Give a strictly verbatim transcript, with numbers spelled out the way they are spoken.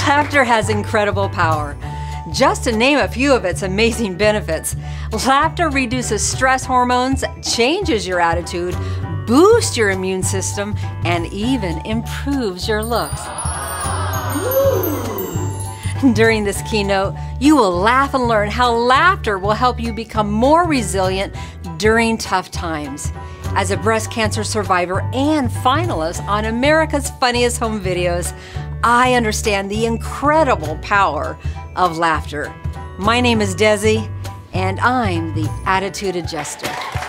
Laughter has incredible power. Just to name a few of its amazing benefits, laughter reduces stress hormones, changes your attitude, boosts your immune system, and even improves your looks. During this keynote, you will laugh and learn how laughter will help you become more resilient during tough times. As a breast cancer survivor and finalist on America's Funniest Home Videos, I understand the incredible power of laughter. My name is Desi, and I'm the Attitude Adjuster.